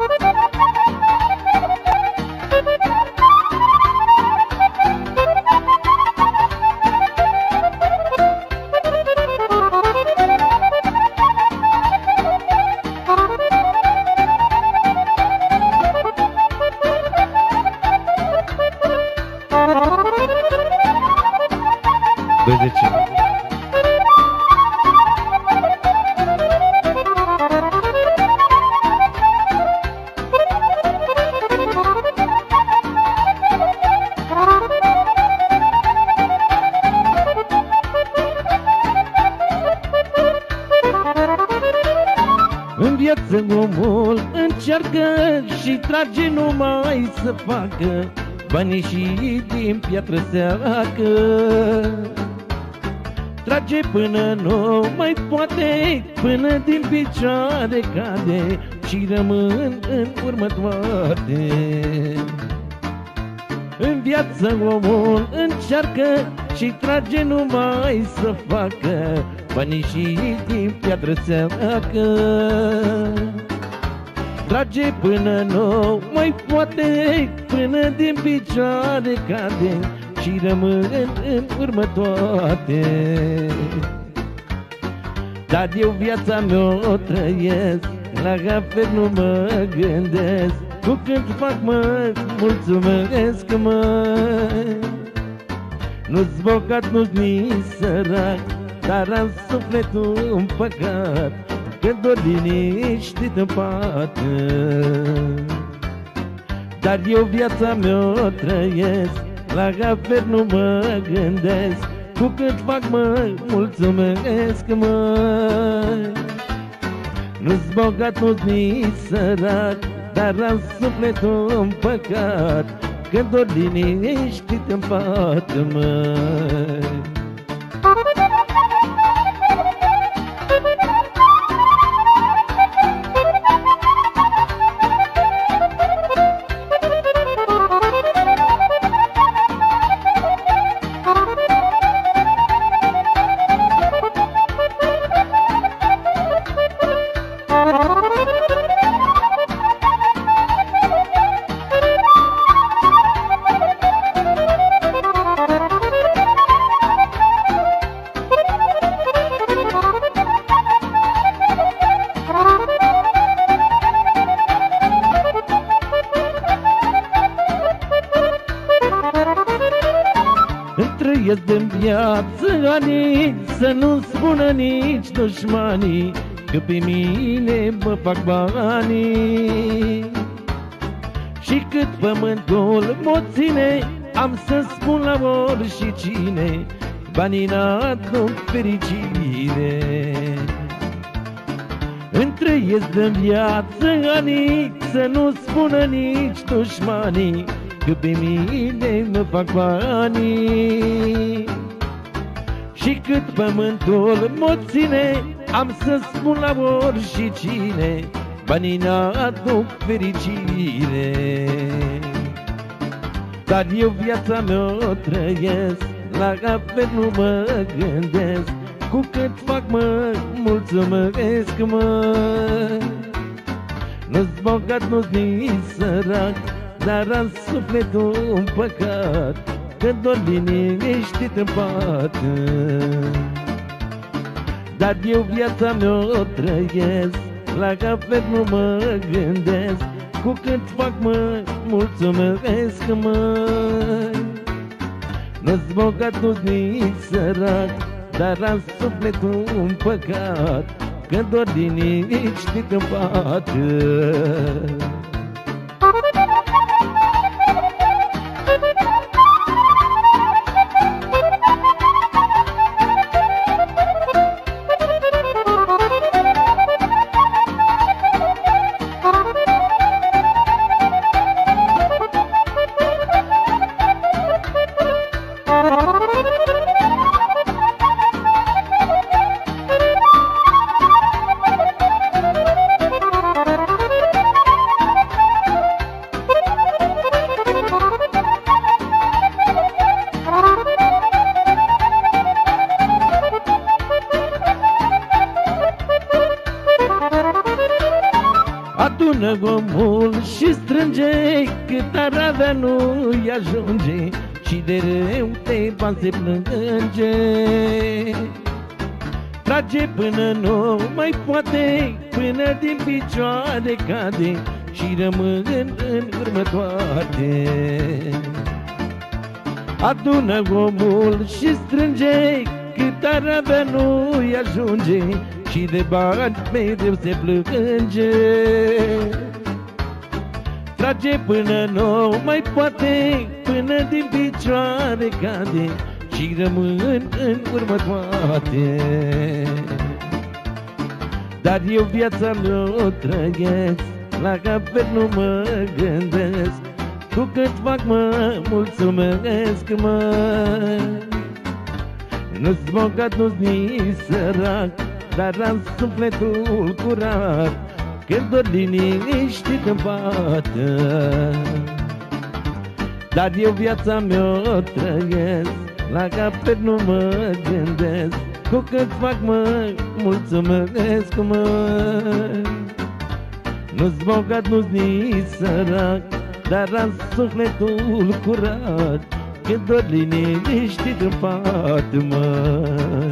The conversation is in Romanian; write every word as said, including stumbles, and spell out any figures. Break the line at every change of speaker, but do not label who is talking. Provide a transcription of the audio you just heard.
În viață omul încearcă și trage numai să facă banii și din piatră seacă. Trage până nu mai poate, până din picioare cade și rămân în urmă toate. În viață omul încearcă și trage numai să facă banii și din piatră seacă. Trage până nu mai poate, până din picioare cade și rămân în urmă toate. Dar eu viața mea o trăiesc, la gafet nu mă gândesc, cu cât fac mă mulțumesc mă. Nu-s bogat, nu-s nici sărac, dar am sufletul împăcat, că dor liniștit în pat. Dar eu viața mea o trăiesc, la gafet nu mă gândesc, cu cât fac mă mulțumesc mă. Nu-s bogat, nu-s nici sărac, dar am sufletul împăcat, că dor liniștit în pat mă. Trăiesc în viață ani, să nu spună nici dușmanii că pe mine mă fac banii. Și cât pământul mă ține, am să spun la oricine, banii n-aduc fericire. Îmi trăiesc în viață ani, să nu spună nici dușmanii că pe mine mă fac banii. Și cât pământul mă ține, am să spun la oricine, banii n-aduc fericire. Dar eu viața mea o trăiesc, la gafet nu mă gândesc, cu cât fac mă mulțumesc mă. Nu-s bogat, nu-s nici sărac, dar am sufletul împăcat, că dor liniștit în pat. Dar eu viața mea o trăiesc, la gafet nu mă gândesc, cu cât fac mă mulțumesc mă. Nu-s bogat, nu-s nici sărac, dar am sufletul împăcat, că dor liniștit în pat. Adună omul și strânge, cât ar avea nu-i ajunge, și de rău te va se plânge. Trage până nu mai poate, până din picioare cade, și rămân în urmă toate. Adună omul și strânge, cât ar avea nu-i ajunge, și de bani mereu se plânge. Trage până nu mai poate, până din picioare cade, și rămân în urmă toate. Dar eu viața mea o trăiesc, la capet nu mă gândesc, cu cât fac mă mulțumesc, mă. Nu-s bogat, nu-s nici sărac, dar am sufletul curat, când doar liniștit în pată. Dar eu viața mea o trăiesc, la capet nu mă gândesc, cu cât fac mă mulțumesc, mă. Nu-s bogat, nu-s nici sărac, dar am sufletul curat, când doar liniștit în pat, mă.